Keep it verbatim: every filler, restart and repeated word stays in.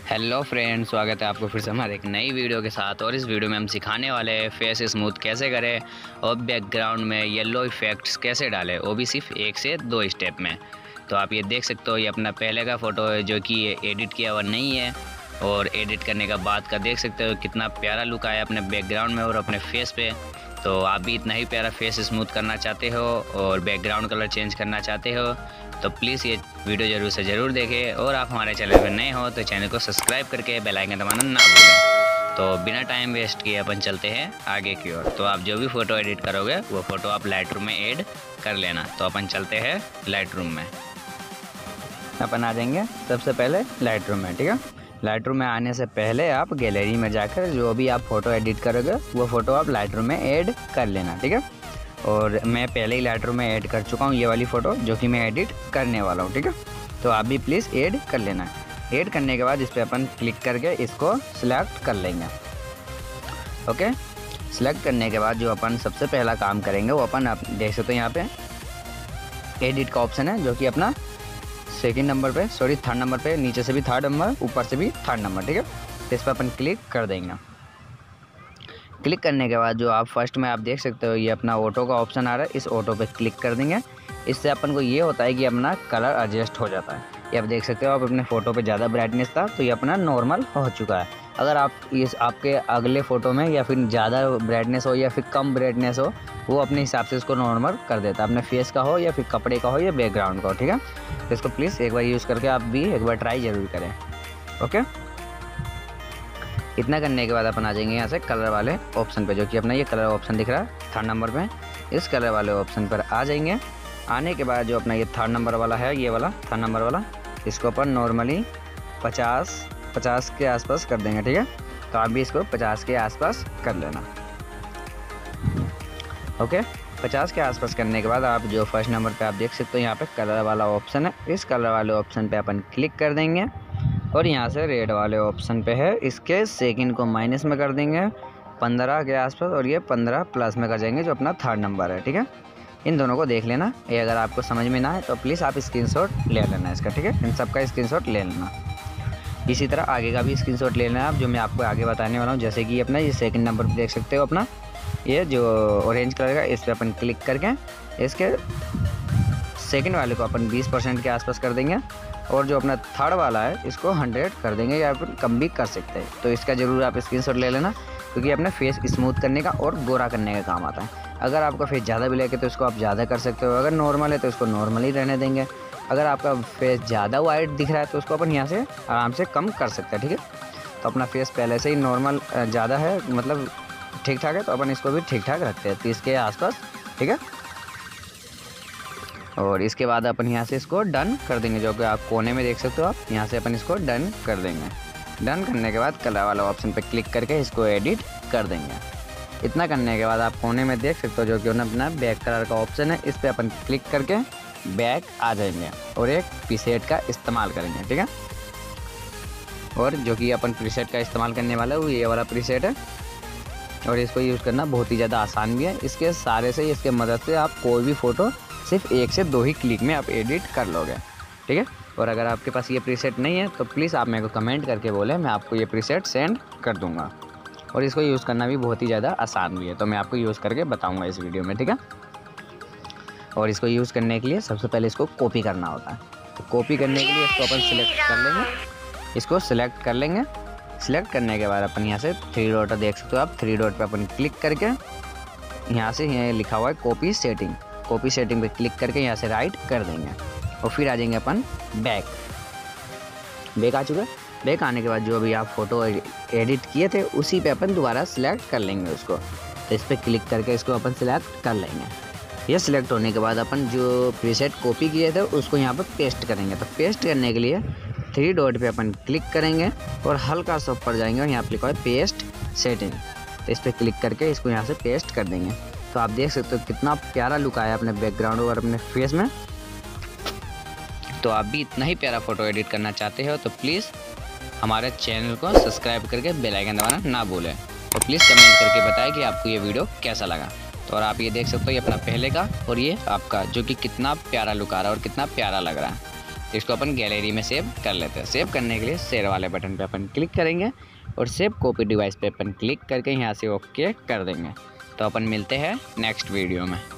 Hello friends, स्वागत है आपको फिर से हमारे एक नई वीडियो के साथ। और इस वीडियो में हम सिखाने वाले हैं फेस स्मूथ कैसे करें और बैकग्राउंड में येलो इफ़ेक्ट्स कैसे डालें, वो भी सिर्फ एक से दो स्टेप में। तो आप ये देख सकते हो, ये अपना पहले का फ़ोटो है जो कि एडिट किया हुआ नहीं है, और एडिट करने का बाद का देख सकते हो कितना प्यारा लुक आया अपने बैकग्राउंड में और अपने फेस पे। तो आप भी इतना ही प्यारा फेस स्मूथ करना चाहते हो और बैकग्राउंड कलर चेंज करना चाहते हो तो प्लीज़ ये वीडियो ज़रूर से ज़रूर देखें। और आप हमारे चैनल पर नए हो तो चैनल को सब्सक्राइब करके बेल आइकन दबाना ना भूलें। तो बिना टाइम वेस्ट किए अपन चलते हैं आगे की ओर। तो आप जो भी फ़ोटो एडिट करोगे वो फ़ोटो आप लाइट रूम में ऐड कर लेना। तो अपन चलते हैं लाइट रूम में। अपन आ जाएंगे सबसे पहले लाइट रूम में, ठीक है। लाइट रूम में आने से पहले आप गैलरी में जाकर जो भी आप फ़ोटो एडिट करोगे वो फ़ोटो आप लाइट रूम में ऐड कर लेना, ठीक है। और मैं पहले ही लाइट रूम में ऐड कर चुका हूँ ये वाली फ़ोटो जो कि मैं एडिट करने वाला हूँ, ठीक है। तो आप भी प्लीज़ ऐड कर लेना। ऐड करने के बाद इस पर अपन क्लिक करके इसको सिलेक्ट कर लेंगे। ओके, सिलेक्ट करने के बाद जो अपन सबसे पहला काम करेंगे वो अपन आप देख सकते हो यहाँ पे एडिट का ऑप्शन है जो कि अपना सेकंड नंबर पे सॉरी थर्ड नंबर पे, नीचे से भी थर्ड नंबर, ऊपर से भी थर्ड नंबर, ठीक है। तो इस पर अपन क्लिक कर देंगे। क्लिक करने के बाद जो आप फर्स्ट में आप देख सकते हो ये अपना ऑटो का ऑप्शन आ रहा है, इस ऑटो पे क्लिक कर देंगे। इससे अपन को ये होता है कि अपना कलर एडजस्ट हो जाता है। ये आप देख सकते हो, आप अपने फ़ोटो पे ज़्यादा ब्राइटनेस था तो ये अपना नॉर्मल हो चुका है। अगर आप इस आपके अगले फ़ोटो में या फिर ज़्यादा ब्राइटनेस हो या फिर कम ब्राइटनेस हो, वो अपने हिसाब से इसको नॉर्मल कर देता है, अपने फेस का हो या फिर कपड़े का हो या बैकग्राउंड का हो, ठीक है। तो इसको प्लीज़ एक बार यूज़ करके आप भी एक बार ट्राई ज़रूर करें। ओके, इतना करने के बाद अपन आ जाएंगे यहाँ से कलर वाले ऑप्शन पे, जो कि अपना ये कलर ऑप्शन दिख रहा है थर्ड नंबर पे। इस कलर वाले ऑप्शन पर आ जाएंगे। आने के बाद जो अपना ये थर्ड नंबर वाला है, ये वाला थर्ड नंबर वाला, इसको अपन नॉर्मली पचास पचास के आसपास कर देंगे, ठीक है। तो आप भी इसको पचास के आसपास कर लेना। ओके, पचास के आसपास करने के बाद आप जो फर्स्ट नंबर पे आप देख सकते हो यहाँ पे कलर वाला ऑप्शन है, इस कलर वाले ऑप्शन पे अपन क्लिक कर देंगे। और यहाँ से रेड वाले ऑप्शन पे है, इसके सेकंड को माइनस में कर देंगे पंद्रह के आसपास, और ये पंद्रह प्लस में कर जाएंगे जो अपना थर्ड नंबर है, ठीक है। इन दोनों को देख लेना। ये अगर आपको समझ में ना आए तो प्लीज़ आप स्क्रीनशॉट ले लेना इसका, ठीक है। इन सब का स्क्रीनशॉट ले लेना। इसी तरह आगे का भी स्क्रीनशॉट ले लेना आप, जो मैं आपको आगे बताने वाला हूँ। जैसे कि अपना ये सेकंड नंबर पे देख सकते हो अपना ये जो ऑरेंज कलर का, इस पर अपन क्लिक करके इसके सेकंड वाले को अपन बीस परसेंट के आसपास कर देंगे, और जो अपना थर्ड वाला है इसको हंड्रेड कर देंगे, या फिर कम भी कर सकते हैं। तो इसका ज़रूर आप स्क्रीनशॉट ले लेना, क्योंकि अपने फेस स्मूथ करने का और गोरा करने का काम आता है। अगर आपका फेस ज़्यादा ब्लैक है तो इसको आप ज़्यादा कर सकते हो, अगर नॉर्मल है तो इसको नॉर्मल ही रहने देंगे। अगर आपका फेस ज़्यादा वाइट दिख रहा है तो उसको अपन यहाँ से आराम से कम कर सकते हैं, ठीक है। तो अपना फेस पहले से ही नॉर्मल ज़्यादा है, मतलब ठीक ठाक है, तो अपन इसको भी ठीक ठाक रखते हैं तीस के आसपास, ठीक है। और इसके बाद अपन यहाँ से इसको डन कर देंगे, जो कि आप कोने में देख सकते हो। आप यहाँ से अपन इसको डन कर देंगे। डन करने के बाद कलर वाला ऑप्शन पे क्लिक करके इसको एडिट कर देंगे। इतना करने के बाद आप कोने में देख सकते हो जो कि अपना बैक कलर का ऑप्शन है, इस पर अपन क्लिक करके बैक आ जाएंगे और एक प्रीसेट का इस्तेमाल करेंगे, ठीक है। और जो कि अपन प्रीसेट का इस्तेमाल करने वाला है वो ये वाला प्रीसेट है, और इसको यूज़ करना बहुत ही ज़्यादा आसान भी है। इसके सारे से इसके मदद से आप कोई भी फ़ोटो सिर्फ एक से दो ही क्लिक में आप एडिट कर लोगे, ठीक है। और अगर आपके पास ये प्रीसेट नहीं है तो प्लीज़ आप मेरे को कमेंट करके बोलें, मैं आपको ये प्रीसेट सेंड कर दूंगा। और इसको यूज़ करना भी बहुत ही ज़्यादा आसान भी है, तो मैं आपको यूज़ करके बताऊंगा इस वीडियो में, ठीक है। और इसको यूज़ करने के लिए सबसे पहले इसको कॉपी करना होता है। तो कॉपी करने के लिए इसको अपन सिलेक्ट कर लेंगे, इसको सिलेक्ट कर लेंगे। सिलेक्ट करने के बाद अपन यहाँ से थ्री डॉट देख सकते हो आप, थ्री डॉट पर अपन क्लिक करके यहाँ से यहाँ लिखा हुआ है कॉपी सेटिंग, कॉपी सेटिंग पे क्लिक करके यहाँ से राइट कर देंगे। और फिर आ जाएंगे अपन बैक। बैक आ चुका है। बैक आने के बाद जो भी आप फ़ोटो एडिट किए थे उसी पे अपन दोबारा सिलेक्ट कर लेंगे उसको। तो इस पर क्लिक करके इसको अपन सिलेक्ट कर लेंगे। ये सिलेक्ट होने के बाद अपन जो प्रीसेट कॉपी किए थे उसको यहाँ पर पेस्ट करेंगे। तो पेस्ट करने के लिए थ्री डॉट पे अपन क्लिक करेंगे और हल्का सा ऊपर जाएंगे और यहाँ पर लिखा है पेस्ट सेटिंग। तो इस पर क्लिक करके इसको यहाँ से पेस्ट कर देंगे। तो आप देख सकते हो कितना प्यारा लुक आया अपने बैकग्राउंड और अपने फेस में। तो आप भी इतना ही प्यारा फ़ोटो एडिट करना चाहते हो तो प्लीज़ हमारे चैनल को सब्सक्राइब करके बेल आइकन दबाना ना भूलें। तो प्लीज़ कमेंट करके बताएं कि आपको ये वीडियो कैसा लगा। तो और आप ये देख सकते हो ये अपना पहले का और ये आपका, जो कि कितना प्यारा लुक आ रहा है और कितना प्यारा लग रहा है। इसको अपन गैलरी में सेव कर लेते हैं। सेव करने के लिए शेयर वाले बटन पे अपन क्लिक करेंगे और सेव कॉपी डिवाइस पे अपन क्लिक करके यहाँ से ओके कर देंगे। तो अपन मिलते हैं नेक्स्ट वीडियो में।